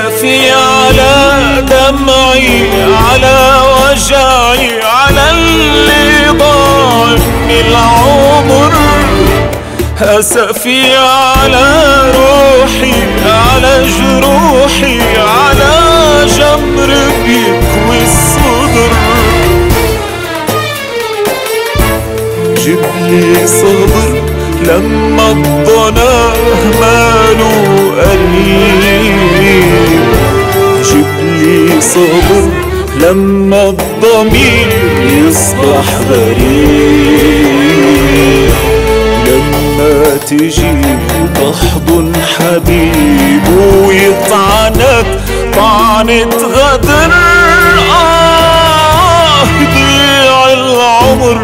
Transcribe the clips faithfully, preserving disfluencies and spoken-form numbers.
أسفي على دمعي، على وجعي، على اللي ضاع من العمر. أسفي على روحي، على جروحي، على جمر بيكوي الصدر. جبلي صبر لما الضنا ماله قريب. جبلي صبر لما الضمير يصبح غريب. لما تجي تحضن حبيب ويطعنك طعنة غدر، آه يضيع العمر.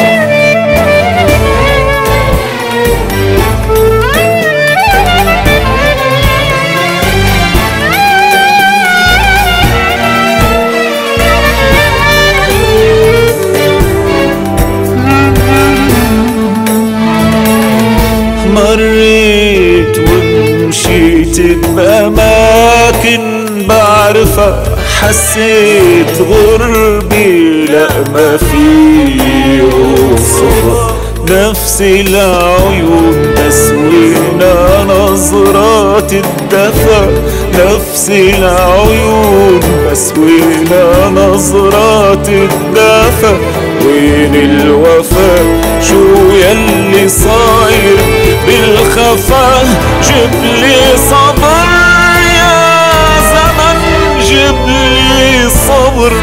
مريت ومشيت بأماكن بعرفها، حسيت غربي لا ما في وصفها. نفس العيون تسوينا نظرات الدفا، نفس العيون تسوينا نظرات الدفا. وين الوفا شو يلي صاير بالخفا؟ جبلي صبر يا زمن، جبلي صبر.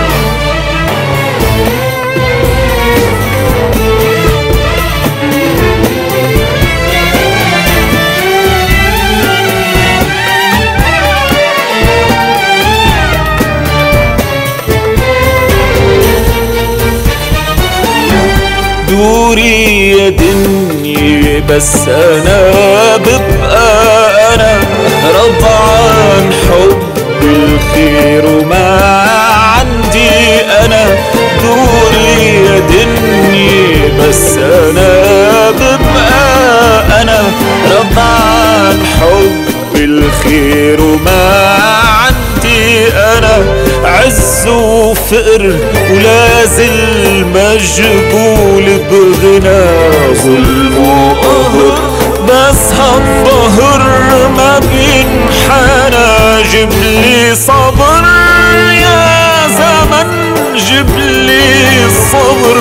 دوري يا دنيا بس أنا ببقى أنا، رضعان حب الخير وما عندي أنا. دوري يا دنيا بس أنا ببقى أنا، رضعان حب الخير وما عندي أنا. عز وفقر ولازل مجبول بغنى، ظلم وقهر بس هالظهر ما بينحنى. جبلي صبر يا زمن، جبلي صبر.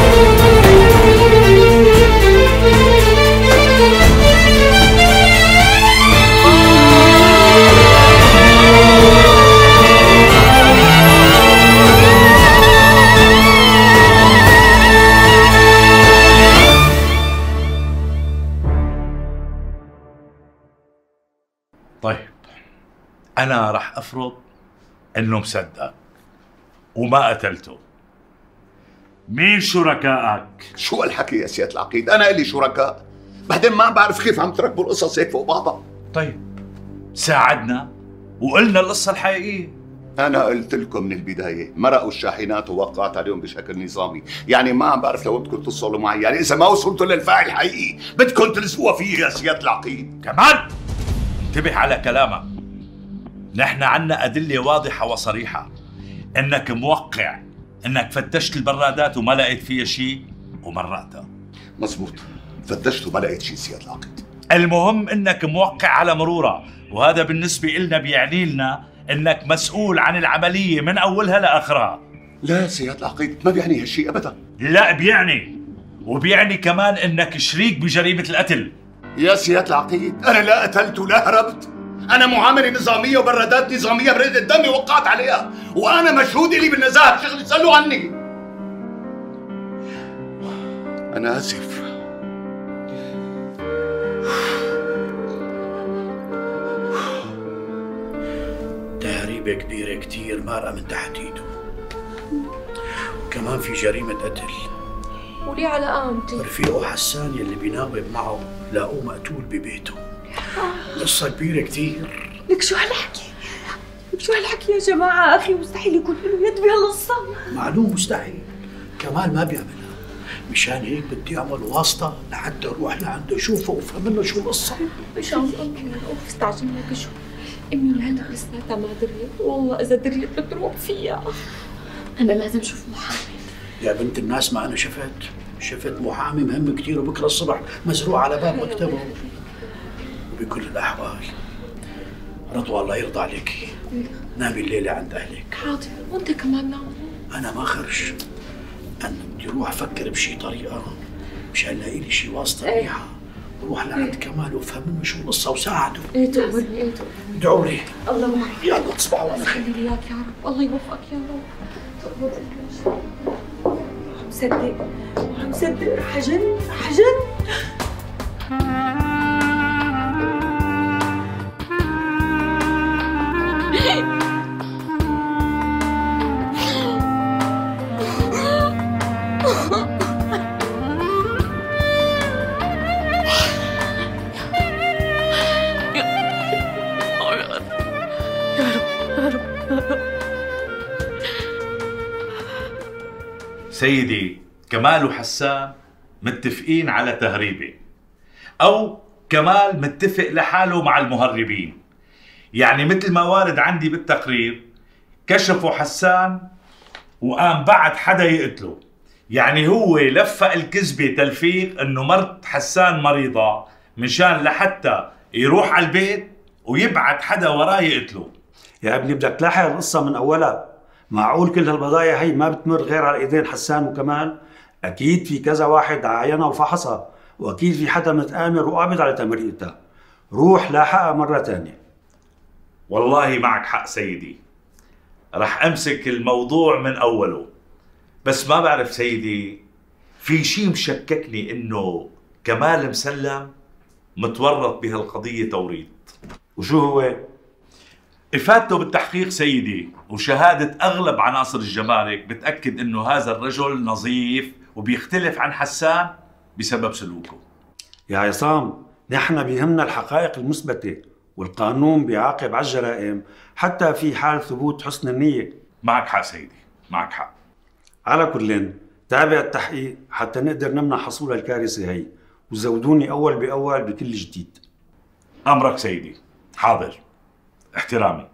طيب أنا رح أفرض إنه مصدق وما قتلته. مين شركائك؟ شو هالحكي يا سيادة العقيد؟ أنا إلي شركاء؟ بعدين ما بعرف كيف عم تركبوا القصص هيك فوق بعضها. طيب ساعدنا وقلنا القصة الحقيقية. أنا قلت لكم من البداية مرقوا الشاحنات ووقعت عليهم بشكل نظامي، يعني ما عم بعرف لو بدكم توصلوا معي، يعني إذا ما وصلتوا للفاعل الحقيقي بدكم تلزقوها فيه يا سيادة العقيد. كمان انتبه على كلامك. نحن عنا أدلة واضحة وصريحة إنك موقع، إنك فتشت البرادات وما لقيت فيها شيء ومرقتها. مزبوط، فتشت وما لقيت شيء سيادة العقيد. المهم إنك موقع على مرورة، وهذا بالنسبة إلنا بيعني لنا إنك مسؤول عن العملية من أولها لآخرها. لا سيادة العقيد، ما بيعني هالشيء أبدا. لا بيعني، وبيعني كمان إنك شريك بجريمة القتل. يا سيادة العقيد أنا لا قتلت ولا هربت، أنا معاملة نظامية وبرادات نظامية بريدة دمي وقعت عليها، وأنا مشهود إلي بالنزاهة بشغلي، سألوا عني. أنا آسف. تهريبة كبيرة كتير مارقة من تحت إيده، وكمان في جريمة قتل. وليه على قامتي؟ رفيقه حسان يلي بيناوب معه لاقوه مقتول ببيته. قصة كبيرة كتير. لك شو هالحكي؟ لك شو هالحكي يا جماعة؟ أخي مستحيل يكون له يد بهالقصة. معلوم مستحيل، كمال ما بيعملها، مشان هيك بدي أعمل واسطة لحتى أروح لعنده أشوفه وأفهم منه شو القصة. مشان الله أوف استعجلنا بشو. امي هلا لساتها ما دريت، والله اذا دريت بتروح فيها. انا لازم اشوف محامي. يا بنت الناس ما انا شفت شفت محامي مهم كثير، وبكره الصبح مزروع على باب مكتبه. وبكل الاحوال رضوى الله يرضى عليكي، نامي الليله عند اهلك. حاضر، وانت كمان نام. انا ما خرج، انا بدي اروح افكر بشي طريقه مشان الاقي لي شي واسطه منيحه، وروح لعند كمال وافهم منه شو القصه وساعده. ايه تقبرني، ايه تقبرني. ادعوا لي. الله معك. يلا تصبحوا على خير. خلي لي اياك يا رب، الله يوفقك يا رب. تقبض عم صدق عم صدق رح اجن رح اجن. سيدي، كمال وحسان متفقين على تهريبه، او كمال متفق لحاله مع المهربين. يعني مثل ما وارد عندي بالتقرير، كشفوا حسان وقام بعد حدا يقتله. يعني هو لفق الكذبه تلفيق انه مرت حسان مريضه مشان لحتى يروح على البيت ويبعت حدا وراه يقتله. يا ابني بدك تلاحق القصة من أولها. معقول كل هالبضايع هي ما بتمر غير على ايدين حسان وكمال؟ اكيد في كذا واحد عاينها وفحصها، واكيد في حدا متآمر وقابض على تمريرتها. روح لاحقها مرة ثانية. والله معك حق سيدي، رح امسك الموضوع من اوله. بس ما بعرف سيدي، في شيء مشككني انه كمال مسلم متورط بهالقضية توريط. وشو هو؟ إفادته بالتحقيق سيدي، وشهادة أغلب عناصر الجمارك بتأكد إنه هذا الرجل نظيف وبيختلف عن حسان بسبب سلوكه. يا عصام، نحن بيهمنا الحقائق المثبتة، والقانون بيعاقب على الجرائم حتى في حال ثبوت حسن النية. معك حق سيدي، معك حق. على كل، تابع التحقيق حتى نقدر نمنع حصول الكارثة هي، وزودوني أول بأول بكل جديد. أمرك سيدي. حاضر. احترامي.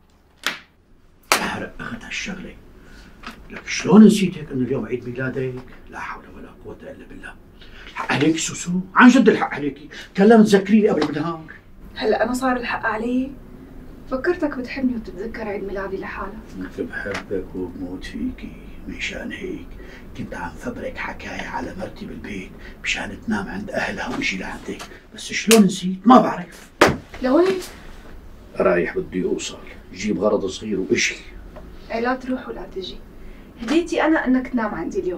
احرق اخذ هالشغله، لك شلون نسيت هيك انه اليوم عيد ميلادك؟ لا حول ولا قوه الا بالله. الحق عليك سوسو، عن جد الحق عليكي، كان لازم تذكريني قبل بالنهار. هلا انا صار الحق علي؟ فكرتك بتحبني وتتذكر عيد ميلادي لحالك. كنت بحبك وبموت فيكي، مشان هيك كنت عم فبرك حكايه على مرتي بالبيت مشان تنام عند اهلها وشي لعندك، بس شلون نسيت؟ ما بعرف. لوين؟ رايح بدي اوصل، جيب غرض صغير واشي. ايه لا تروح ولا تجي، هديتي انا انك تنام عندي اليوم.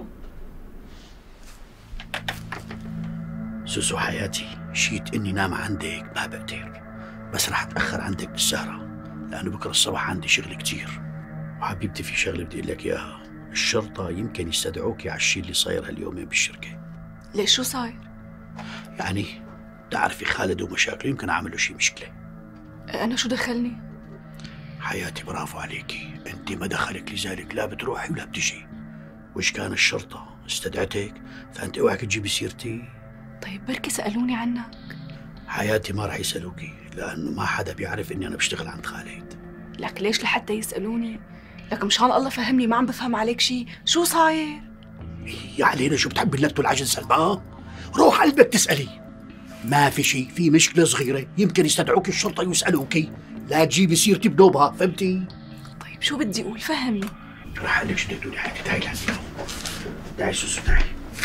سوسو حياتي، شيت اني نام عندك ما بقدر، بس رح اتاخر عندك بالسهره لانه بكره الصبح عندي شغل كتير. وحبيبتي في شغله بدي اقول لك اياها، الشرطه يمكن يستدعوكي على الشيء اللي صاير هاليومين بالشركه. ليش شو صاير؟ يعني تعرفي خالد ومشاكله، يمكن عملوا شيء مشكله. انا شو دخلني؟ حياتي برافو عليكي، انت ما دخلك لذلك، لا بتروحي ولا بتجي. وش كان الشرطه استدعتك، فانت اوعك تجيبي سيرتي. طيب بركي سالوني عنك. حياتي ما رح يسالوكي، لانه ما حدا بيعرف اني انا بشتغل عند خالد. لك ليش لحتى يسالوني؟ لك مشان الله فهمني، ما عم بفهم عليك شيء، شو صاير؟ يا علينا شو بتحب اللت والعجل سلمان؟ روح قلبك تسالي. ما في شيء، في مشكله صغيره يمكن يستدعوك الشرطه ويسالوكي، لا تجيبي سيرتي بدوبها، فهمتي؟ طيب شو بدي اقول؟ فهمني. رح اقول لك شو بدك تقولي حياتي، تعي لعندي. تعي سوسو تعي.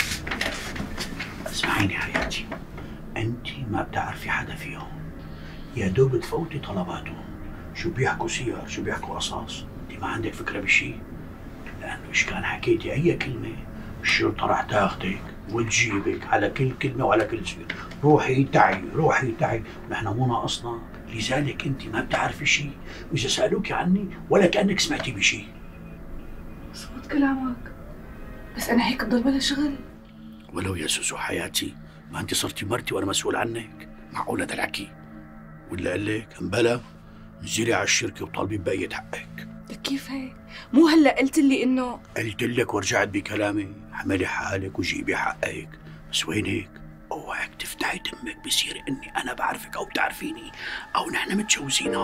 اسمعيني حياتي، انت ما بتعرفي حدا فيهم، يا دوب تفوتي طلباتهم، شو بيحكوا سيار، شو بيحكوا قصاص، انت ما عندك فكره بشيء، لانه ايش كان حكيتي اي كلمه الشرطه رح تاخذك وتجيبك على كل كلمه وعلى كل شيء. روحي تعي، روحي تعي، نحن مو ناقصنا، لذلك انت ما بتعرفي شيء، واذا سالوك عني ولا كانك سمعتي بشيء. صوت كلامك، بس انا هيك بضل بلا شغل. ولو يا سوسو حياتي، ما انت صرتي مرتي وانا مسؤول عنك، معقول هذا الحكي؟ ولا قال لك بلا انزلي على الشركه وطالبي ببقيه حقك. كيف هيك؟ مو هلا قلت لي انه قلت لك ورجعت بكلامي، اعملي حالك وجيبي حقك، بس وين هيك؟ اوعك تفتحي تمك بصير اني انا بعرفك او بتعرفيني او نحن متجوزين.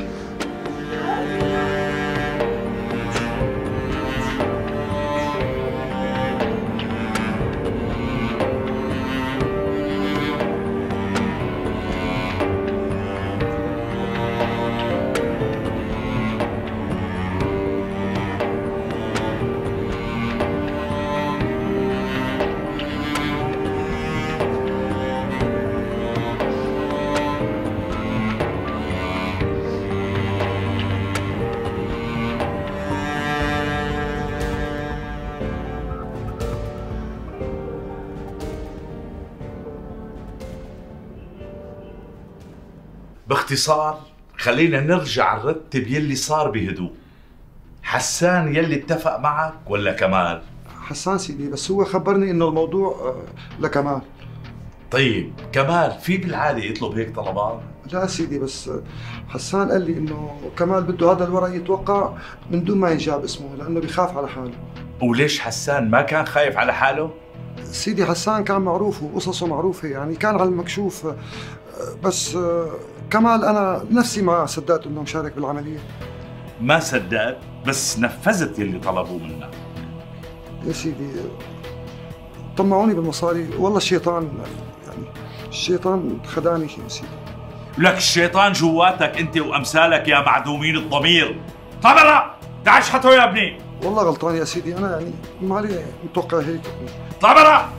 باختصار خلينا نرجع نرتب يلي صار بهدوء. حسان يلي اتفق معك ولا كمال؟ حسان سيدي، بس هو خبرني انه الموضوع لكمال. طيب كمال في بالعاده يطلب هيك طلبات؟ لا سيدي، بس حسان قال لي انه كمال بده هذا الورق يتوقع من دون ما ينجاب اسمه لانه بيخاف على حاله. وليش حسان ما كان خايف على حاله؟ سيدي حسان كان معروف وقصصه معروفة، يعني كان على المكشوف، بس كمال أنا نفسي ما صدقت إنه مشارك بالعملية. ما صدقت بس نفذت يلي طلبوه منك. يا سيدي طمعوني بالمصاري، والله الشيطان يعني الشيطان خدعني يا سيدي. لك الشيطان جواتك أنت وأمثالك يا معدومين الضمير. طلع برا، تعال اشحطه يا ابني. والله غلطان يا سيدي، أنا يعني ما علي متوقع هيك. طلع برا.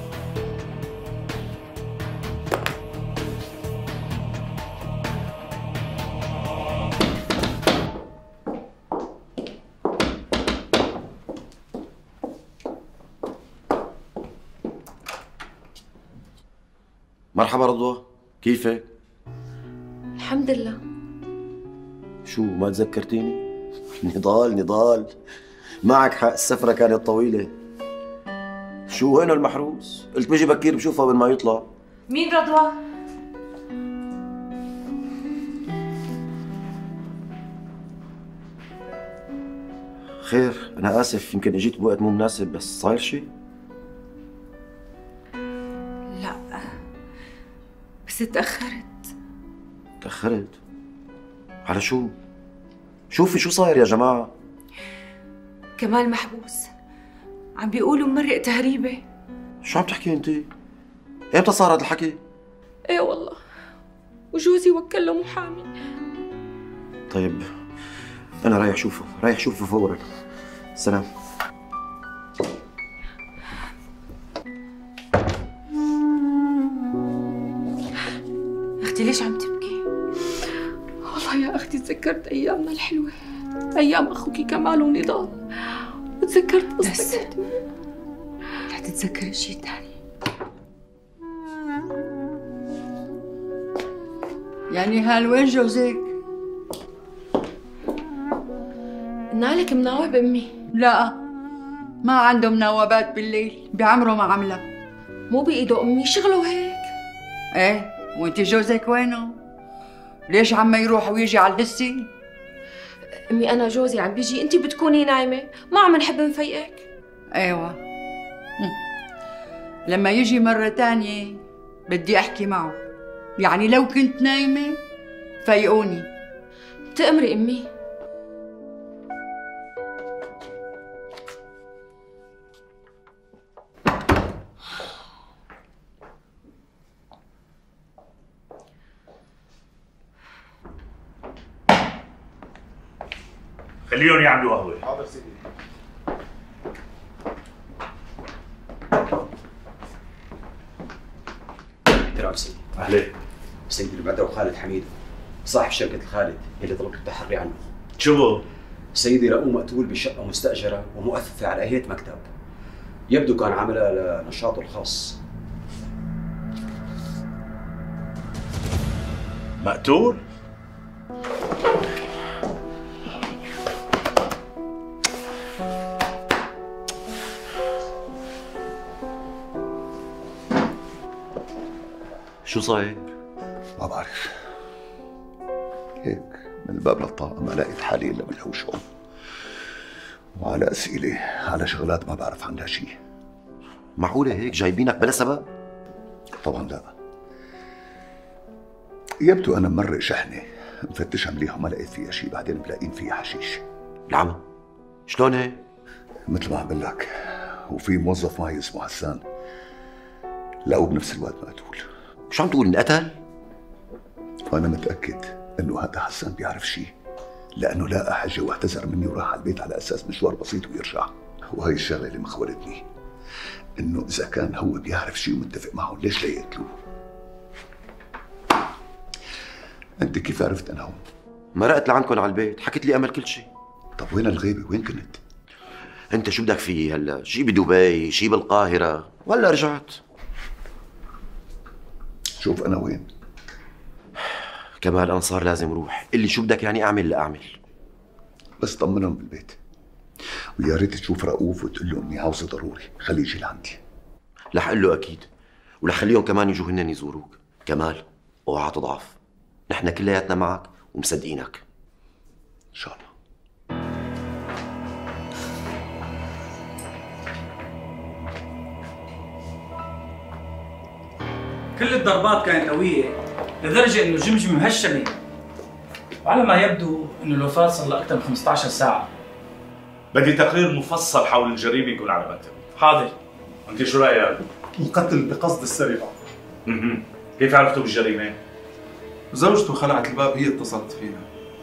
مرحبا رضوى، كيفك؟ الحمد لله. شو ما تذكرتيني؟ نضال نضال، معك حق، السفرة كانت طويلة. شو وينه المحروس؟ قلت بيجي بكير بشوفه قبل ما يطلع. مين رضوى؟ خير، أنا آسف يمكن اجيت بوقت مو مناسب، بس صاير شيء؟ لا بس تأخرت. تأخرت؟ على شو؟ شوفي شو صاير يا جماعة؟ كمال محبوس، عم بيقولوا ممرق تهريبة. شو عم تحكي انت؟ امتى صار هذا الحكي؟ ايه والله، وجوزي وكل له محامي. طيب أنا رايح شوفه، رايح شوفه فورا. سلام. اختي ليش عم تبكي؟ والله يا اختي تذكرت ايامنا الحلوة، ايام اخوك كمال ونضال، وتذكرت قصتك. رح تتذكري شيء ثاني. يعني هال وين جوزك؟ نالك مناوب امي؟ لا، ما عنده مناوبات بالليل، بعمره ما عملها. مو بايده امي، شغله هيك. ايه، وانت جوزك وينه؟ ليش عم يروح ويجي على الهسي؟ امي انا جوزي عم بيجي، انت بتكوني نايمه، ما عم نحب نفيقك. ايوه، لما يجي مره تانية بدي احكي معه، يعني لو كنت نايمه فيقوني. تأمري امي. خليهم يعملوا قهوة. حاضر سيدي. احترام سيدي. أهلين. سيدي البدر وخالد حميد صاحب شركة الخالد اللي طلبت التحري عنه. شو؟ سيدي لقوه مقتول بشقة مستأجرة ومؤثثة على هيئة مكتب. يبدو كان عملها لنشاطه الخاص. مقتول؟ شو صاير؟ ما بعرف، هيك من الباب للطاقة ما لقيت حالي إلا بالهوشهم، وعلى أسئلة على شغلات ما بعرف عنها شيء. معقولة هيك جايبينك بلا سبب؟ طبعا لا. يبدو انا ممرق شحنه مفتشها مليح وما لقيت فيها شيء، بعدين ملاقين فيها حشيش. نعم؟ شلون هيك؟ مثل ما عم بقول لك، وفي موظف معي اسمه حسان لقوه بنفس الوقت مقتول. شو عم تقول، انقتل؟ وانا متاكد انه هذا حسان بيعرف شيء، لانه لاقى حجه واعتذر مني وراح على البيت على اساس مشوار بسيط ويرجع. وهي الشغله اللي مخولتني، انه اذا كان هو بيعرف شيء ومتفق معهم ليش لا يقتلوه؟ انت كيف عرفت انا هون؟ مرقت لعندكم على البيت، حكيت لي امل كل شيء. طب وين الغيبه؟ وين كنت؟ انت شو بدك فيه هلا؟ شي بدبي، شي بالقاهره، ولا رجعت؟ شوف انا وين؟ كمال انا صار لازم روح، اللي شو بدك يعني اعمل لاعمل. بس طمنهم بالبيت، ويا ريت تشوف رؤوف وتقول له اني عاوزه ضروري، خليه يجي لعندي. رح اقول له اكيد، ورح خليهم كمان يجوا هن يزوروك. كمال اوعى تضعف، نحن كلياتنا معك ومصدقينك ان شاء الله. كل الضربات كانت قوية لدرجة انه جمجمة مهشمة، وعلى ما يبدو انه الوفاة صار لها أكثر من خمسة عشر ساعة. بدي تقرير مفصل حول الجريمة يكون على مكتبي. حاضر. انت شو رأيك؟ القتل بقصد السرقة. اها كيف عرفتوا بالجريمة؟ زوجته خلعت الباب، هي اتصلت فينا.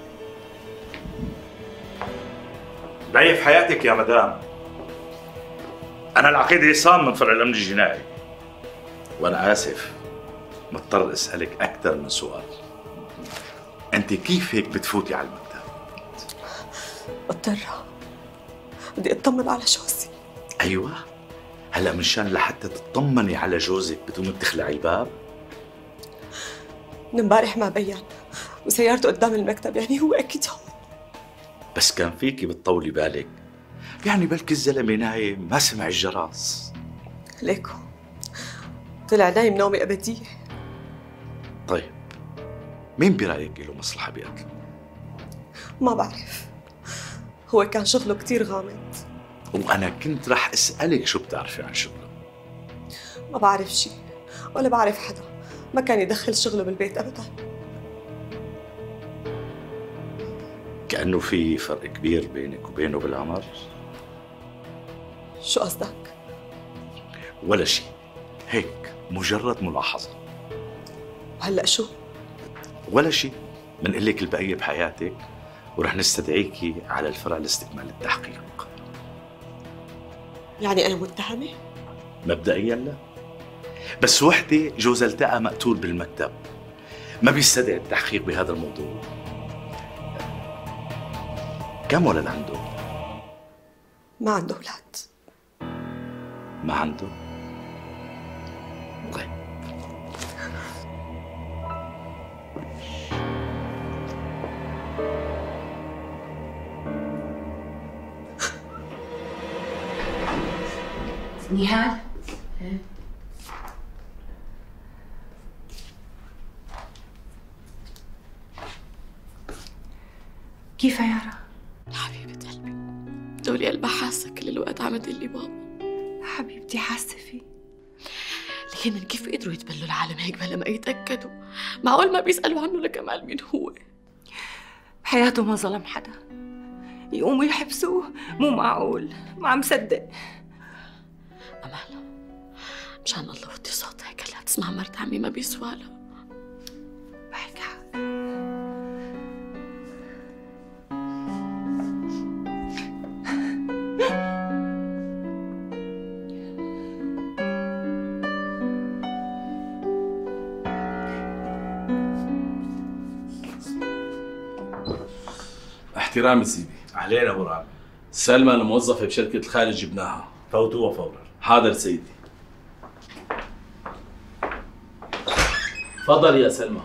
ضعيف حياتك يا مدام. أنا العقيد عصام من فرع الأمن الجنائي، وأنا آسف مضطر أسألك أكثر من سؤال. أنت كيف هيك بتفوتي على المكتب؟ مضطرة، بدي أطمن على جوزي. أيوة، هلا منشان لحتى تطمني على جوزك بتقومي بتخلعي الباب؟ من امبارح ما بين وسيارته قدام المكتب، يعني هو أكيد هون. بس كان فيكي بتطولي بالك، يعني بلكي الزلمه نايم ما سمع الجرس. ليكو طلع نايم نومة أبدية. طيب مين برايك له مصلحه بقتله؟ ما بعرف، هو كان شغله كتير غامض. وانا كنت رح اسالك شو بتعرفي عن شغله؟ ما بعرف شيء ولا بعرف حدا، ما كان يدخل شغله بالبيت أبدا. كأنه في فرق كبير بينك وبينه بالعمر. شو قصدك؟ ولا شيء، هيك مجرد ملاحظة. وهلأ شو؟ ولا شيء، بنقول لك البقية بحياتك ورح نستدعيكي على الفرع لاستكمال التحقيق. يعني أنا متهمة؟ مبدئيا لا، بس وحدة جوزها التقى مقتول بالمكتب، ما بيستدعي التحقيق بهذا الموضوع. كم ولد عنده؟ ما عنده أولاد. ما عنده؟ طيب نهال، كيف يا يارا؟ حبيبة قلبي، دولي قلبها حاسة كل الوقت عم تقلي بابا. حبيبتي حاسة فيه، لكن من كيف قدروا يتبلوا العالم هيك بلا ما يتأكدوا؟ معقول ما بيسألوا عنه لكمال مين هو؟ بحياته ما ظلم حدا، يقوموا يحبسوه مو معقول، ما عم صدق. أمال مشان الله وطي صوتك، هلا تسمع مرت عمي ما بيسوالها. معك حق. احترامي سيدي. اهلين ابو رامي. سلمى الموظفة بشركة الخالد جبناها. فوتوها فورا. حاضر سيدي. تفضل يا سلمى.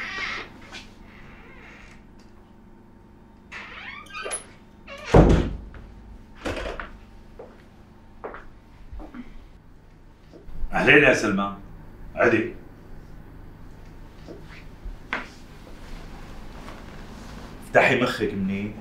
اهلين يا سلمى. عدي. افتحي مخك منيح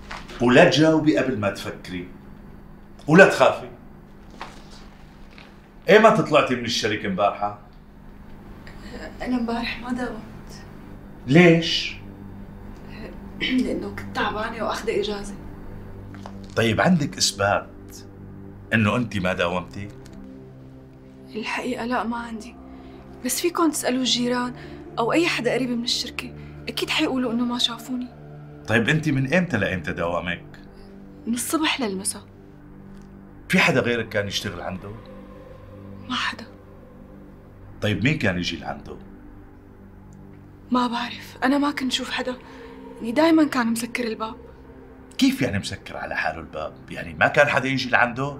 ولا تجاوبي قبل ما تفكري ولا تخافي. ايمتى طلعتي من الشركة امبارحة؟ أنا امبارح ما داومت. ليش؟ لأنه كنت تعبانة وأخذ إجازة. طيب عندك إثبات إنه أنت ما داومتي؟ الحقيقة لا ما عندي، بس فيكم تسألوا الجيران أو أي حدا قريب من الشركة، أكيد حيقولوا إنه ما شافوني. طيب أنت من إمتى لإمتى دوامك؟ من الصبح للمساء. في حدا غيرك كان يشتغل عنده؟ ما حدا. طيب مين كان يجي لعنده؟ ما بعرف، أنا ما كنت شوف حدا، يعني دايما كان مسكر الباب. كيف يعني مسكر على حاله الباب؟ يعني ما كان حدا يجي لعنده؟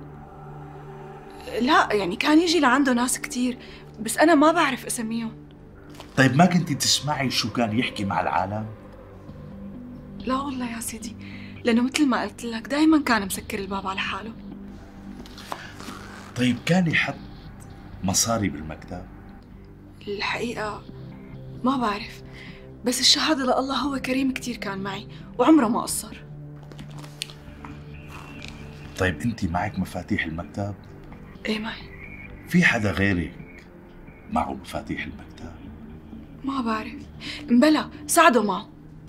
لا يعني كان يجي لعنده ناس كتير، بس أنا ما بعرف أسميهم. طيب ما كنتي تسمعي شو كان يحكي مع العالم؟ لا والله يا سيدي، لأنه مثل ما قلت لك دايما كان مسكر الباب على حاله. طيب كان يحط مصاري بالمكتب؟ الحقيقة ما بعرف، بس الشهادة لله هو كريم كتير كان معي وعمره ما قصر. طيب انت معك مفاتيح المكتب؟ ايه معي. في حدا غيرك معه مفاتيح المكتب؟ ما بعرف، مبلا سعده معه.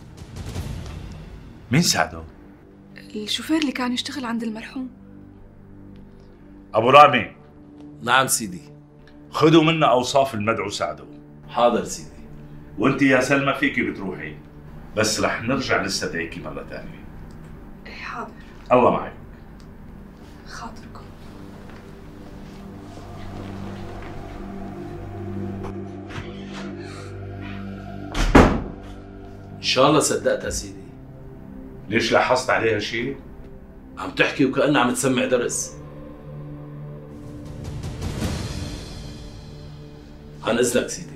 مين سعده؟ الشوفير اللي كان يشتغل عند المرحوم. ابو رامي. نعم سيدي. خذوا منا اوصاف المدعو سعده. حاضر سيدي. وانت يا سلمى فيكي بتروحي، بس رح نرجع نستدعيكي مرة ثانية. ايه حاضر. الله معك. خاطركم. ان شاء الله صدقتها سيدي. ليش لاحظت عليها شيء؟ عم تحكي وكأنها عم تسمع درس. عن اذنك سيدي.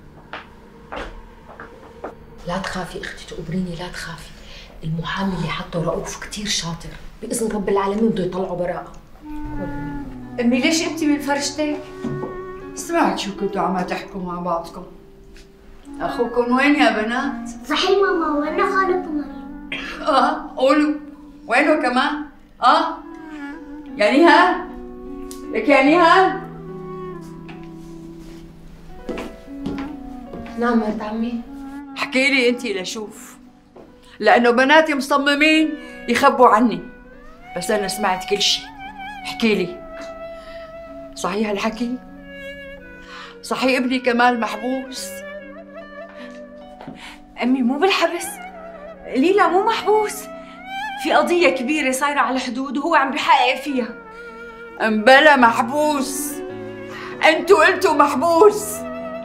لا تخافي اختي تقبريني، لا تخافي. المحامي اللي حطه رؤوف كتير شاطر، باذن رب العالمين بده يطلعوا براءه. امي ليش انت من فرشتك؟ سمعت شو كنتوا عم تحكوا مع بعضكم. اخوكم وين يا بنات؟ صحيح ماما، وين خالته مريم؟ اه قولوا وينه كمان؟ اه يا نهال، لك يا نهال. نعم مرت عمي. احكي لي انت لشوف، لانه بناتي مصممين يخبوا عني، بس انا سمعت كل شيء. احكي لي، صحيح الحكي؟ صحيح ابني كمال محبوس؟ أمي مو بالحبس، ليلى مو محبوس، في قضية كبيرة صايرة على الحدود وهو عم بحقق فيها. امبلا محبوس، انتوا قلتوا محبوس،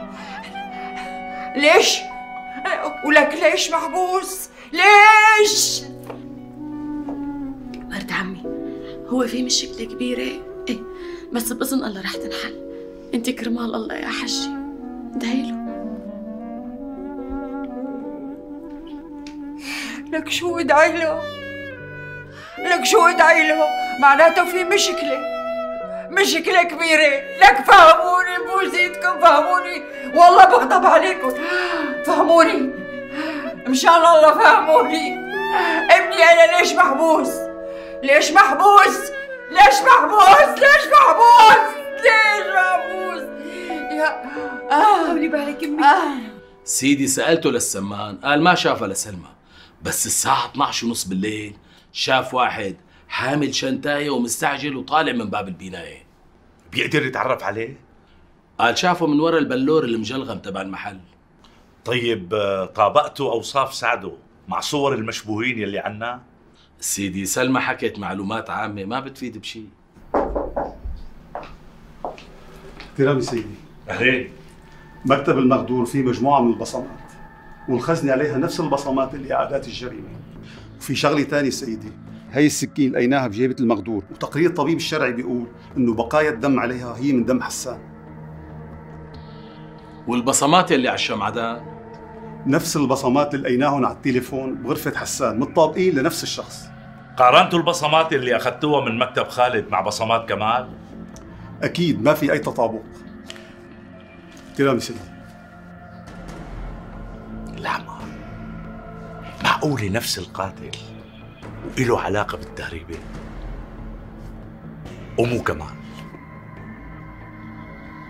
ليش؟ ولك ليش محبوس؟ ليش؟ مرت عمي هو في مشكلة كبيرة، ايه بس بإذن الله رح تنحل. انت كرمال الله يا حجي ادعيله. لك شو ادعي له؟ لك شو ادعي له؟ معناته في مشكلة، مشكلة كبيرة. لك فهموني بوس ايدكم، فهموني والله بغضب عليكم، فهموني مشان الله فهموني. ابني انا ليش محبوس؟ ليش محبوس؟ ليش محبوس؟ ليش محبوس؟ ليش محبوس؟ يا اه طولي بالك امي. آه. سيدي سألته للسمان قال ما شافها لسلمى، بس الساعة اثنعش ونص بالليل شاف واحد حامل شنطاية ومستعجل وطالع من باب البناية. بيقدر يتعرف عليه؟ قال شافه من ورا البلور المجلغم تبع المحل. طيب طابقته اوصاف سعده مع صور المشبوهين يلي عنا؟ سيدي سلمى حكت معلومات عامة ما بتفيد بشيء. احترامي سيدي. اهلين. مكتب المغدور فيه مجموعة من البصمات، والخزنة عليها نفس البصمات اللي إعادات الجريمة. وفي شغلة تانية سيدي، هي السكين لقيناها بجيبة المغدور، وتقرير الطبيب الشرعي بيقول إنه بقايا الدم عليها هي من دم حسان. والبصمات اللي على الشمعدان؟ نفس البصمات اللي لقيناهم على التليفون بغرفة حسان، متطابقين لنفس الشخص. قارنتوا البصمات اللي أخذتوها من مكتب خالد مع بصمات كمال؟ أكيد ما في أي تطابق. احترامي سيدي. العمار معقولة نفس القاتل وإله علاقة بالتهريبة ومو كمال؟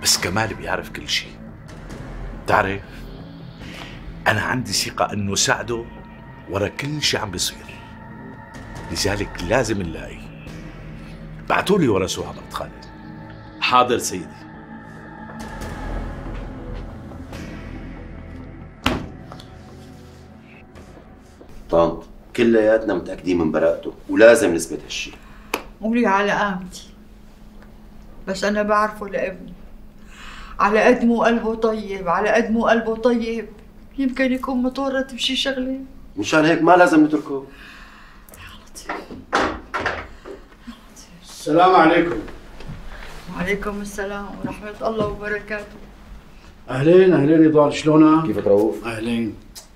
بس كمال بيعرف كل شيء. بتعرف أنا عندي ثقة إنه سعده ورا كل شيء عم بيصير، لذلك لازم نلاقيه. بعتولي ورثه على بنت خالد. حاضر سيدي. طنط كلياتنا متأكدين من براءته ولازم نثبت هالشيء. قولي على قامتي، بس أنا بعرفه لابني، على قد مو قلبه طيب، على قد مو قلبه طيب يمكن يكون متورط بشي شغلة. مشان هيك ما لازم نتركه. السلام عليكم. وعليكم السلام ورحمة الله وبركاته. أهلين أهلين نضال، شلونك؟ كيفك رؤوف؟ أهلين.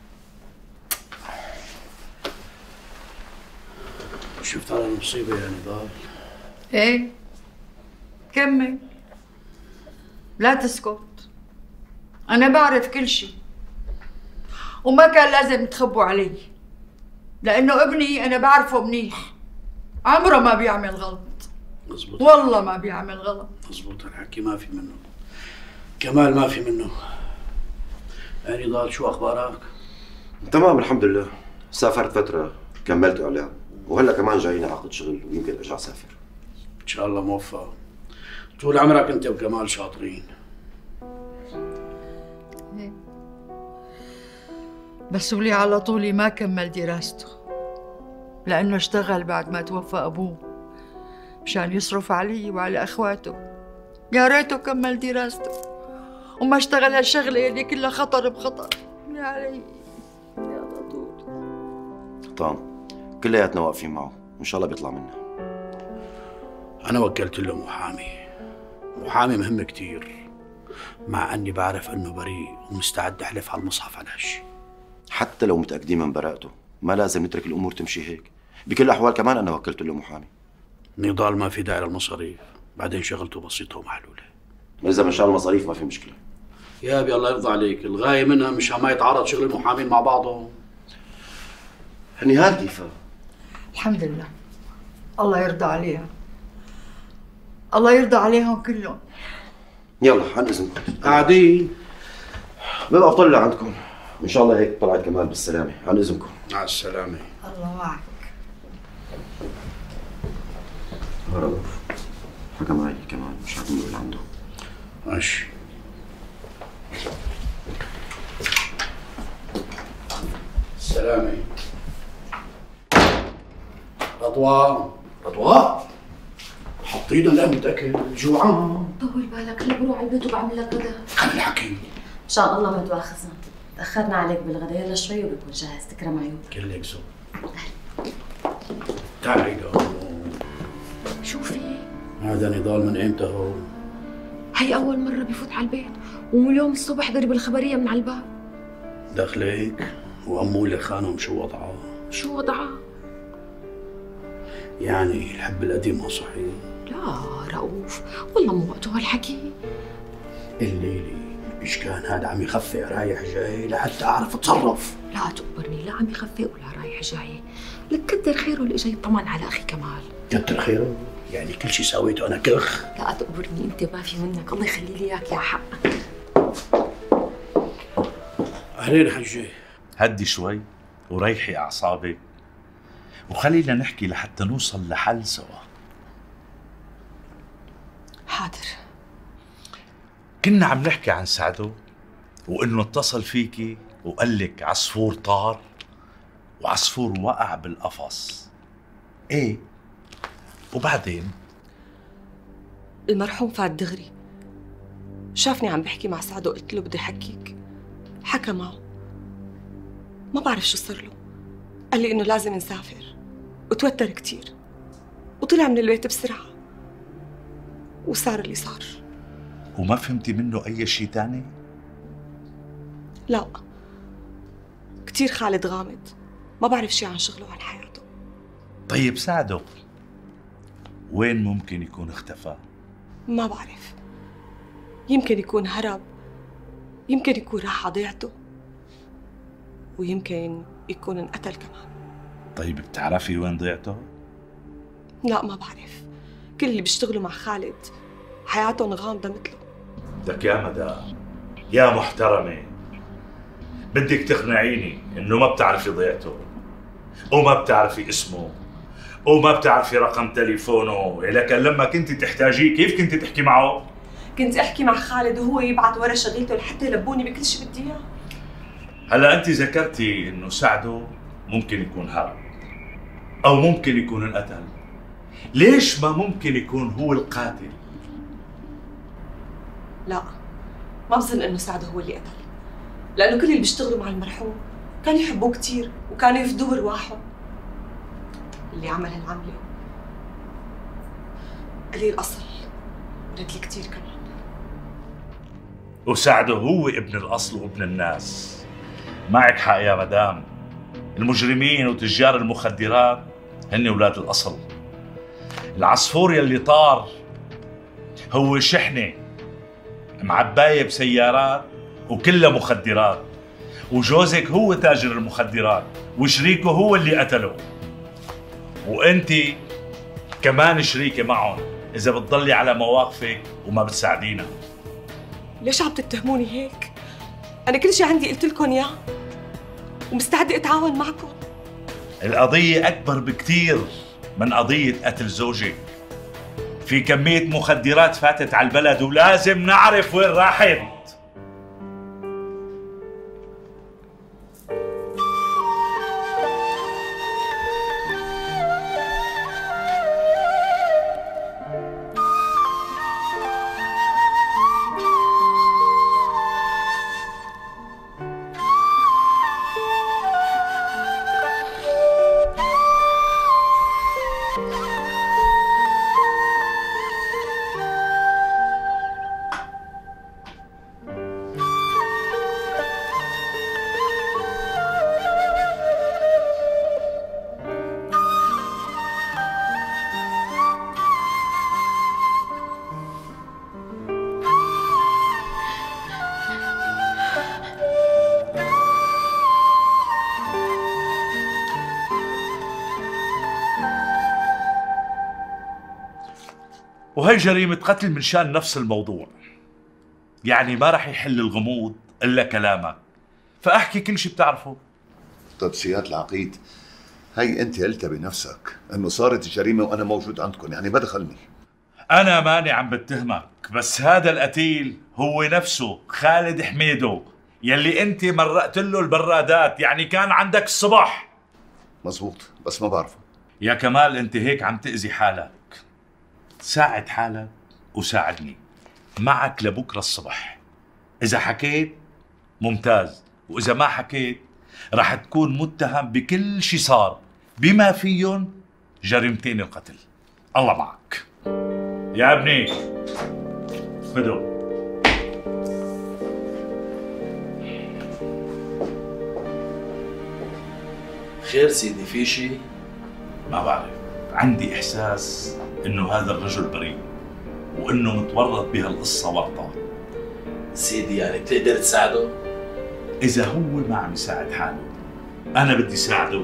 شفت على المصيبة يا نضال؟ ايه كمل، لا تسكت. أنا بعرف كل شيء وما كان لازم تخبوا علي، لأنه ابني أنا بعرفه منيح، عمره ما بيعمل غلط. مزبوط والله ما بيعمل غلط. مزبوط الحكي، ما في منه. كمال ما في منه. يا نضال شو أخبارك؟ تمام الحمد لله. سافرت فترة كملت إعلام وهلا كمان جايين عقد شغل ويمكن أرجع أسافر. إن شاء الله موفق. طول عمرك أنت وكمال شاطرين. بس ولي على طولي ما كمل دراسته، لأنه اشتغل بعد ما توفى أبوه مشان يصرف علي وعلى أخواته. يا ريته كمل دراسته وما اشتغل هالشغلة اللي كلها خطر بخطر. يا علي يا بطول. طان كلياتنا واقفين معه وإن شاء الله بيطلع منها. أنا وكلت له محامي، محامي مهم كتير، مع أني بعرف أنه بريء ومستعد أحلف على المصحف على هالشي. حتى لو متأكدين من براءته ما لازم نترك الأمور تمشي هيك. بكل الأحوال كمان أنا وكلت له محامي. نضال ما في داعي للمصاريف، بعدين شغلته بسيطة ومحلولة. إذا مشان المصاريف ما في مشكلة. يا أبي الله يرضى عليك، الغاية منها مشان ما يتعارض شغل المحامين مع بعضهم. نهال كيفها؟ الحمد لله، الله يرضى عليها، الله يرضى عليهم كلهم. يلا عن إذنكم. قاعدين. ببقى بطلع عندكم. إن شاء الله هيك طلعت كمال بالسلامة. عن إذنكم. مع السلامة. الله معك. رؤوف حكى معي كمان مش عارف اللي عنده. ماشي. السلامة. أضواء أضواء حطينا لقمة أكل، جوعان. طول بالك، هلا بروح على البيت وبعمل لك غدا. خلي الحكي. إن شاء الله ما تواخذنا، تأخرنا عليك بالغدا، يلا شوي وبكون جاهز. تكرم عيونك. كلك ذوق. تعالي لهون. شو في؟ هذا نضال من ايمتى هو؟ هي أول مرة بفوت على البيت، واليوم الصبح ضرب الخبرية من على الباب. دخلك وأمول الخانم شو وضعها؟ شو وضعها؟ يعني الحب القديم ما صحيح؟ لا رؤوف، والله مو وقته هالحكي. الليلي مش كان هذا عم يخفق رايح جاي لحتى أعرف أتصرف. لا تقبرني، لا عم يخفق ولا رايح جاي، لك كتر خيره اللي اجى يطمن على أخي كمال. كتر خيره؟ يعني كل شيء سويته أنا كخ؟ لا تقبرني، أنت ما في منك، الله يخلي لي إياك يا حق. أهلين حجة. هدي شوي وريحي أعصابك وخلينا نحكي لحتى نوصل لحل سوا. حاضر. كنا عم نحكي عن سعده وإنه اتصل فيكي وقال لك عصفور طار وعصفور وقع بالقفص. إيه؟ وبعدين؟ المرحوم فات دغري، شافني عم بحكي مع سعد وقلت له بدي أحكيك، حكى معه، ما بعرف شو صار له، قال لي إنه لازم نسافر وتوتر كتير وطلع من البيت بسرعة وصار اللي صار. وما فهمتي منه أي شيء تاني؟ لا، كتير خالد غامض، ما بعرف شيء عن شغله وعن حياته. طيب سعده وين ممكن يكون اختفى؟ ما بعرف، يمكن يكون هرب، يمكن يكون راح على ضيعته، ويمكن يكون انقتل كمان. طيب بتعرفي وين ضيعته؟ لا ما بعرف، كل اللي بيشتغلوا مع خالد حياتهم غامضة مثله. لك يا مدام يا محترمة، بدك تقنعيني انه ما بتعرفي ضيعته وما بتعرفي اسمه وما بتعرفي رقم تليفونه، لكن لما كنت تحتاجيه كيف كنت تحكي معه؟ كنت احكي مع خالد وهو يبعث ورا شغلته لحتى يلبوني بكل شيء بدي اياه. هلا انت ذكرتي انه سعده ممكن يكون هرب او ممكن يكون انقتل، ليش ما ممكن يكون هو القاتل؟ لا، ما بظن انه سعده هو اللي قتل، لانه كل اللي بيشتغلوا مع المرحوم كانوا يحبوه كثير وكانوا يفدوه برواحهم. اللي عمل هالعمله قليل اصل وندل كثير كمان. وسعده هو ابن الاصل وابن الناس. معك حق يا مدام، المجرمين وتجار المخدرات هن اولاد الاصل. العصفور يلي طار هو شحنه معبايه بسيارات وكلها مخدرات، وجوزك هو تاجر المخدرات وشريكه هو اللي قتله، وانت كمان شريكه معهم اذا بتضلي على مواقفك وما بتساعدينا. ليش عم تتهموني هيك؟ انا كل شيء عندي قلت لكم اياه ومستعده اتعاون معكم. القضيه اكبر بكثير من قضيه قتل زوجك. في كميه مخدرات فاتت على البلد ولازم نعرف وين راحت. وهي جريمة قتل من شان نفس الموضوع، يعني ما رح يحل الغموض إلا كلامك، فأحكي كل شيء بتعرفه. طيب سيادة العقيد، هي أنت قلتها بنفسك إنه صارت الجريمة وأنا موجود عندكم، يعني ما دخلني. أنا ماني عم بتهمك، بس هذا القتيل هو نفسه خالد حميدو يلي أنت مرقت له البرادات، يعني كان عندك الصبح. مزبوط، بس ما بعرفه. يا كمال أنت هيك عم تأذي حالك، ساعد حالك وساعدني. معك لبكره الصبح، إذا حكيت ممتاز، وإذا ما حكيت رح تكون متهم بكل شي صار بما فيهم جريمتين القتل. الله معك يا ابني، خذوا. خير سيدي، في شيء؟ ما بعرف، عندي إحساس إنه هذا الرجل بريء وإنه متورط بهالقصة ورطة. سيدي يعني بتقدر تساعده؟ إذا هو ما عم يساعد حاله أنا بدي ساعده.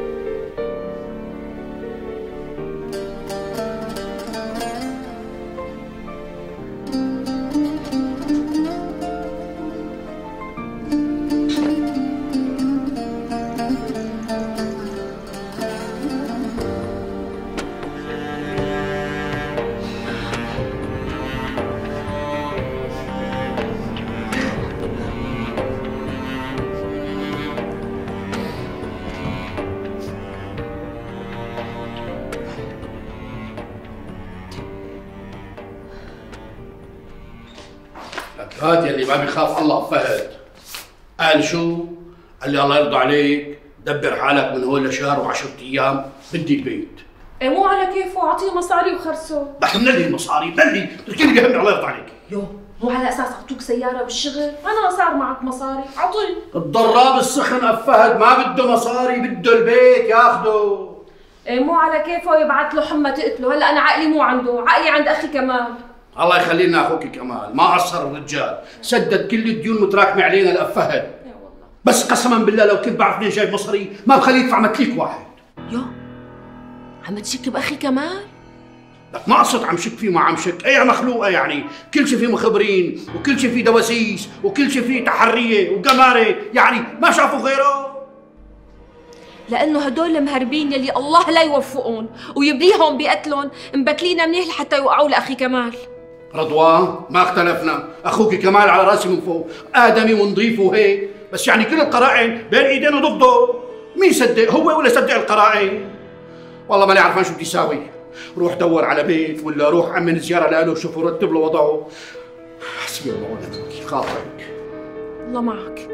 هاد يلي ما بيخاف الله فهد قال شو؟ قال لي الله يرضى عليك دبر حالك من هون لشهر وعشرة ايام بدي البيت. ايه مو على كيفه، اعطيه مصاري وخرسه. بس من لي المصاري؟ من لي؟ تركيني بيهمني الله يرضى عليك. يو مو على اساس اعطوك سياره بالشغل، انا صار معك مصاري، اعطيه. الضراب السخن افهد ما بده مصاري، بده البيت ياخده. ايه مو على كيفه يبعث له حمى تقتله، هلا انا عقلي مو عنده، عقلي عند اخي كمال. الله يخلي لنا اخوك كمال، ما قصر الرجال، سدد كل الديون متراكمه علينا الافهد. بس قسما بالله لو كنت بعرف مين جايب مصري ما بخليه يدفع متليك واحد. يو عم تشك باخي كمال؟ لك ما قصة عم شك فيه ما عم شك، ايه مخلوقه يعني، كل شيء فيه مخبرين وكل شيء فيه دواسيس وكل شيء فيه تحريه وقماره، يعني ما شافوا غيره. لانه هدول المهربين يلي الله لا يوفقهم ويبليهم بقتلهم مبكلينا منيح لحتى يوقعوا لاخي كمال. رضوان ما اختلفنا، اخوك كمال على راسي من فوق، ادمي ونظيف وهيك، بس يعني كل القرائن بين ايدينه ضده، مين صدق هو ولا صدق القرائن؟ والله ماني عرفان شو بدي اساوي، روح دور على بيت ولا روح امن زياره له شوف رتب له وضعه. حسبي الله ونعم الوكيل، خاطرك. الله معك.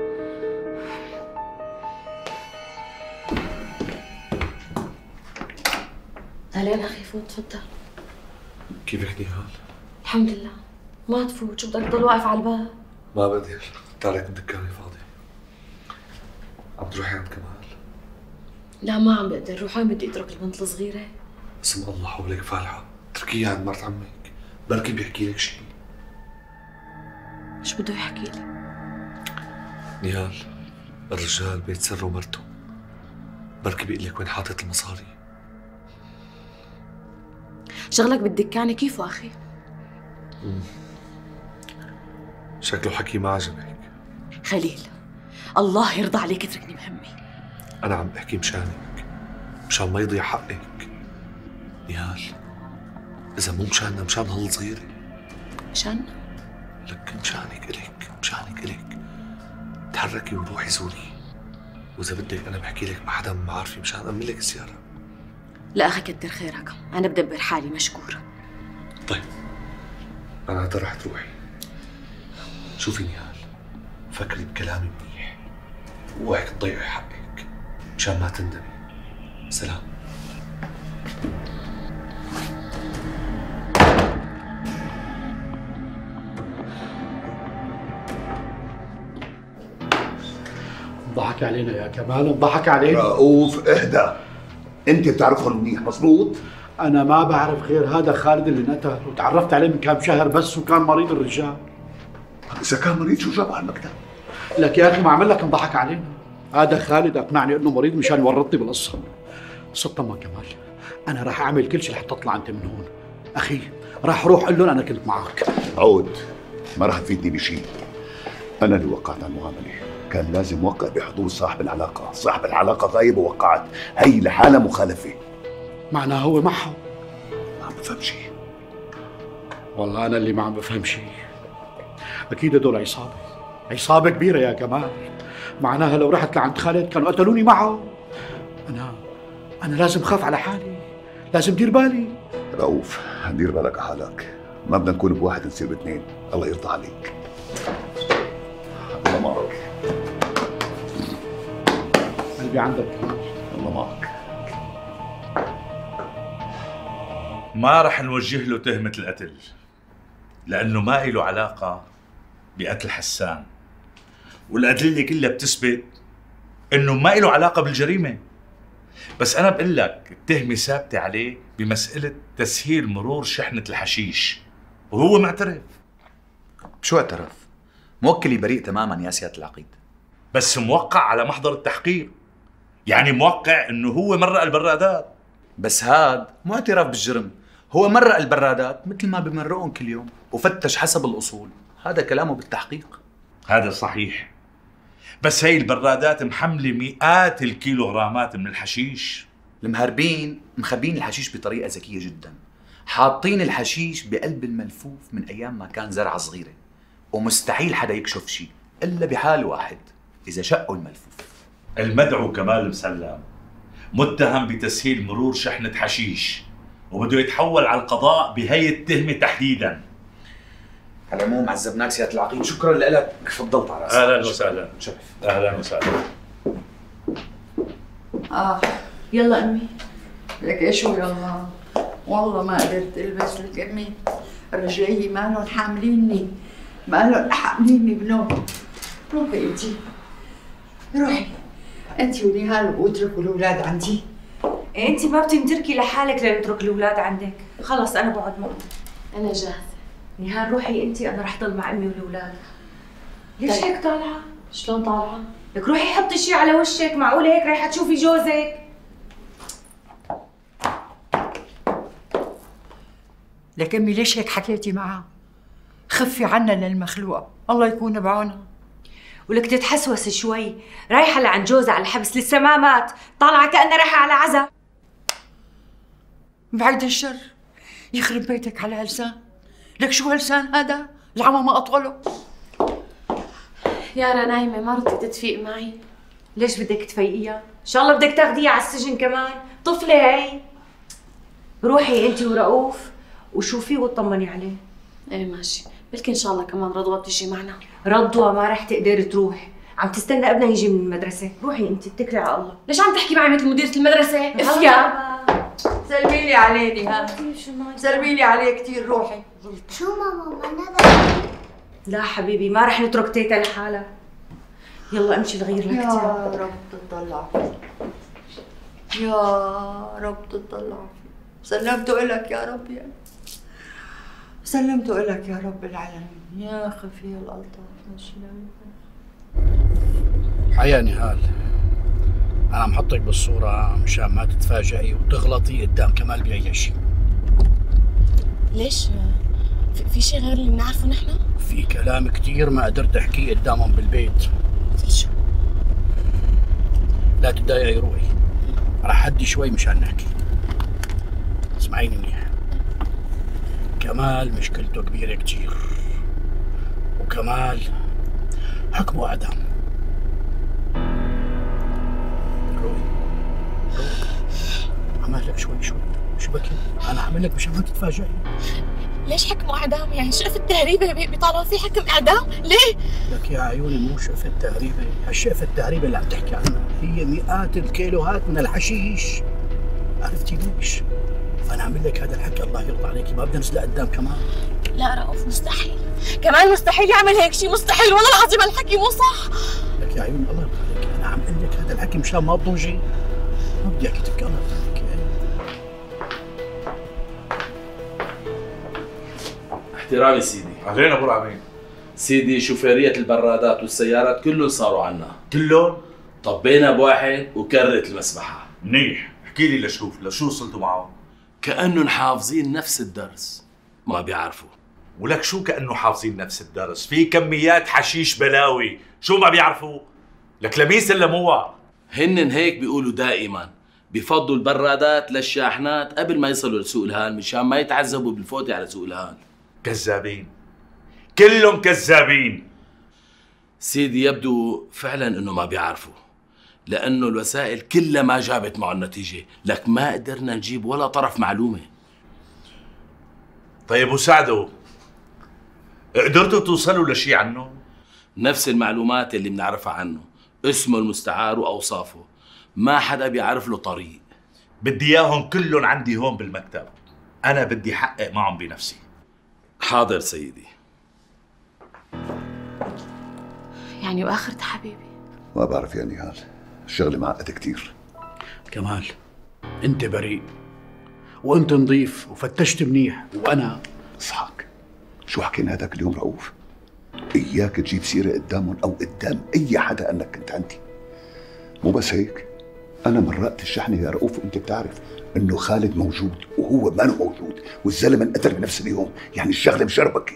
اهلين اخي، فوت تفضل. كيفك نهال؟ الحمد لله. ما تفوت، شو بدك تضل واقف على الباب؟ ما بقدر، تعالك دكاني فاضي. عم تروحي عند كمال؟ لا ما عم بقدر، روحان بدي اترك البنت الصغيرة. اسم الله حولك فالحة، اتركيها عند مرت عمك، بركي بيحكي لك شيء. شو بده يحكي لي؟ نهال، الرجال بيتسروا مرته، بركي بيقول لك وين حاطط المصاري. شغلك بالدكانة كيفه اخي؟ مم. شكله حكي ما عجبك. خليل، الله يرضى عليك اتركني بهمي. أنا عم بحكي مشانك، مشان ما يضيع حقك. نهال، إذا مو مشاننا مشان هالصغيرة. مشاننا؟ لك مشانك إلك، مشانك إلك. تحركي وروحي زوري. وإذا بدك أنا بحكي لك مع حدا من معارفي مشان أأمن لك الزيارة. لا أخي كتر خيرك، أنا بدبر حالي مشكورة. طيب، أنا هذا رح تروحي. شوفي نهال، فكري بكلامي منيح، ووعك تضيعي حقك مشان ما تندمي. سلام. ضحك علينا يا كمال، ضحك علينا. رؤوف اهدى، انت بتعرفهم منيح مزبوط؟ انا ما بعرف غير هذا خالد اللي نتى، وتعرفت عليه من كم شهر بس، وكان مريض الرجال. اذا كان مريض شو جابه على المكتب؟ لك يا اخي ما عمل لك انضحك علينا، هذا خالد اقنعني انه مريض مشان يورطني بالقصه. بس اطمن كمال، انا راح اعمل كل شيء لحتى تطلع انت من هون. اخي راح اروح اقول لهم انا كنت معك. عود، ما راح تفيدني بشيء. انا اللي وقعت على المعامله، كان لازم وقع بحضور صاحب العلاقه، صاحب العلاقه غايب ووقعت، هي لحالها مخالفه. معناه هو معها؟ ما عم بفهم شيء. والله انا اللي ما عم بفهم شيء. اكيد هدول عصابه، عصابه كبيره يا كمال، معناها لو رحت لعند خالد كانوا قتلوني معه. انا انا لازم خاف على حالي، لازم دير بالي. رؤوف دير بالك على حالك، ما بدنا نكون بواحد نصير باثنين. الله يرضى عليك. الله معك. قلبي عندك كمال. الله معك. ما رح نوجه له تهمة القتل، لأنه ما إله علاقة بقتل حسان، والأدلة كلها بتثبت إنه ما إله علاقة بالجريمة. بس أنا بقول لك التهمة ثابتة عليه بمسألة تسهيل مرور شحنة الحشيش، وهو معترف. شو اعترف؟ موكلي بريء تماما يا سيادة العقيد. بس موقع على محضر التحقيق، يعني موقع إنه هو مرق البرادات. بس هاد مو اعتراف بالجرم، هو مرق البرادات مثل ما بمرقهم كل يوم وفتش حسب الأصول. هذا كلامه بالتحقيق. هذا صحيح، بس هي البرادات محملة مئات الكيلوغرامات من الحشيش. المهربين مخبين الحشيش بطريقة ذكية جدا، حاطين الحشيش بقلب الملفوف من أيام ما كان زرعة صغيرة، ومستحيل حدا يكشف شيء إلا بحال واحد، إذا شقوا الملفوف. المدعو كمال مسلم متهم بتسهيل مرور شحنة حشيش، وبده يتحول على القضاء بهي التهمة تحديدا. على العموم عذبناك سيادة العقيد، شكرا لك، فضلت على راسك. اهلا وسهلا. شرف. اهلا وسهلا. اه يلا امي. لك شو يلا، والله ما قدرت البس الكمية، رجعي مالهم حامليني، مالهم حامليني بنوم. روحي انتي، روحي انتي ونهال واتركوا الاولاد عندي. انتي ما بتنتركي لحالك لنترك الاولاد عندك. خلص انا بقعد معهم. انا جاهزه. نهار روحي انتي، انا رح ضل مع امي والاولاد. ليش طيب. هيك طالعه؟ شلون طالعه؟ لك روحي حطي شيء على وشك، معقوله هيك رايحه تشوفي جوزك؟ لك امي ليش هيك حكيتي معها؟ خفي عنا للمخلوقه، الله يكون بعونها. ولك تتحسوس شوي، رايحه لعند جوزها على الحبس لسه ما مات، طالعه كأنها رايحه على عزا. بعيد الشر، يخرب بيتك على هاللسان. لك شو هاللسان هذا؟ العمى ما اطوله. يارا نايمه ما رضيت تفيق معي. ليش بدك تفيقيها؟ ان شاء الله بدك تاخديها على السجن كمان، طفله هي. روحي انت ورؤوف وشوفيه وطمني عليه. ايه ماشي، بلكي ان شاء الله كمان رضوى بتجي معنا. رضوى ما رح تقدر تروح، عم تستنى ابنها يجي من المدرسه. روحي انت اتكلي على الله. ليش عم تحكي معي مثل مديرة المدرسة؟ افيا سلمي لي عليه نهاد، سلمي لي عليه كثير. روحي. شو ماما ما لا حبيبي ما رح نترك تيتا لحالها. يلا امشي لغير لك يا تياب. رب تطلع فيه، يا رب تطلع فيه. سلمته إلك يا رب، يا سلمته إلك يا رب العالمين. يا خفي الألطاف مشينا. حيا نهال، أنا محطك بالصورة مشان ما تتفاجئي وتغلطي قدام كمال بأي شيء. ليش؟ في, في شيء غير اللي بنعرفه نحن؟ في كلام كثير ما قدرت أحكيه قدامهم بالبيت. مثل شو؟ لا تتضايقي روحي، رح أهدي شوي مشان نحكي. اسمعيني منيح، كمال مشكلته كبيرة كثير، وكمال حكمه إعدام. روحي روحي، عمل لك شوي شوي. شو بكي؟ أنا عامل لك مشان ما تتفاجئي. ليش حكموا اعدام؟ يعني شقف التهريبه بيطالعوا فيه حكم اعدام؟ ليه؟ لك يا عيوني مو شقف التهريبه، هالشقف التهريبه اللي عم تحكي عنها هي مئات الكيلوهات من الحشيش. عرفتي ليش؟ فانا عامل لك هذا الحكي الله يرضى عليكي، ما بدنا نزل قدام كمان. لا رؤوف مستحيل، كمان مستحيل يعمل هيك شيء، مستحيل والله العظيم الحكي مو صح. لك يا عيوني الله يرضى عليكي، انا عم اقول لك هذا الحكي مشان ما تضوجي. ما بدي احكي لك الله يرضى عليكي. احترامي سيدي. اهلين ابو رامين. سيدي شوفيرية البرادات والسيارات كلهم صاروا عنا. كلهم؟ طبينا بواحد وكرت المسبحة. منيح، احكي لي لشوف لشو وصلتوا معه؟ كأنهم حافظين نفس الدرس، ما بيعرفوا. ولك شو كأنه حافظين نفس الدرس؟ في كميات حشيش بلاوي، شو ما بيعرفوا؟ لك لمين سلموها؟ هن هيك بيقولوا دائما، بفضوا البرادات للشاحنات قبل ما يصلوا لسوق الهان مشان ما يتعذبوا بالفوتة على سوق الهان. كذابين، كلهم كذابين. سيدي يبدو فعلا انه ما بيعرفوا، لانه الوسائل كلها ما جابت معه النتيجه، لك ما قدرنا نجيب ولا طرف معلومه. طيب وساعدوا، قدرتوا توصلوا لشيء عنه؟ نفس المعلومات اللي بنعرفها عنه، اسمه المستعار واوصافه، ما حدا بيعرف له طريق. بدي اياهم كلهم عندي هون بالمكتب، انا بدي حقق معهم بنفسي. حاضر سيدي. يعني واخرة حبيبي؟ ما بعرف يا نهال، الشغله معقده كثير. كمال انت بريء وانت نظيف وفتشت منيح، وانا اصحك. شو حكينا هذاك اليوم رؤوف؟ اياك تجيب سيره قدامهم او قدام اي حدا انك كنت عندي. مو بس هيك، انا مرقت الشحنه يا رؤوف وانت بتعرف انه خالد موجود وهو ما موجود، والزلمه انقتل بنفس اليوم، يعني الشغله مشربكه.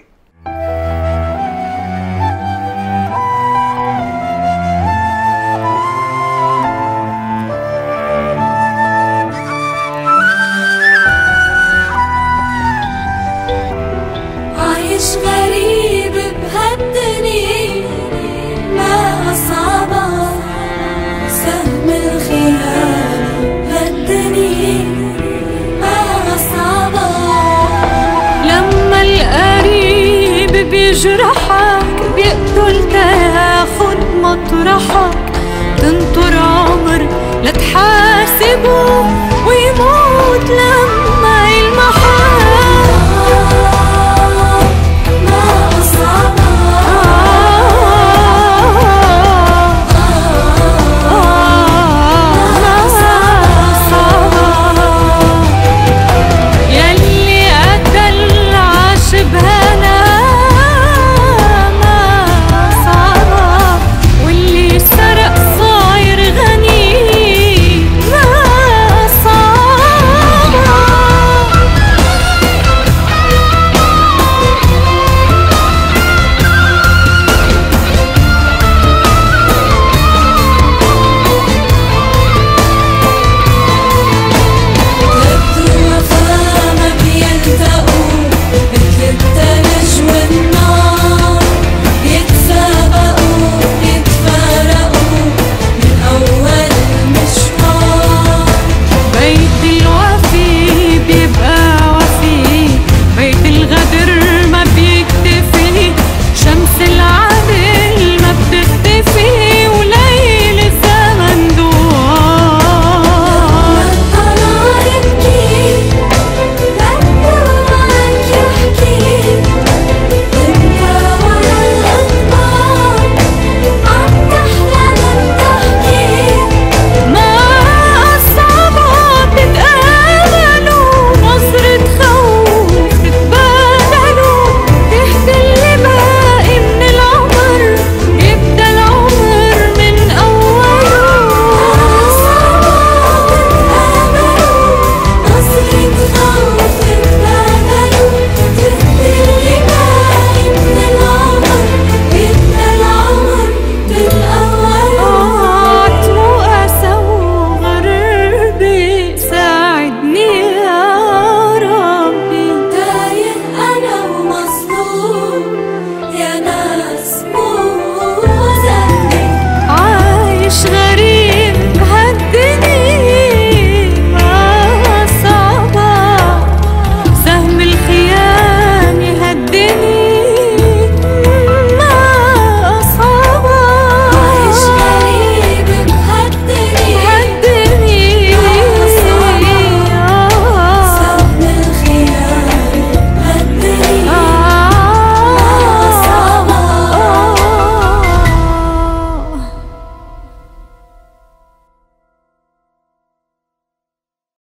عايش غريب بهالدنيا ما أصعبها سهم الخيال هالدنيا ما أصعبها. لما القريب بيجرحك بيقتل تاخد مطرحك، تنطر عمر لتحاسبه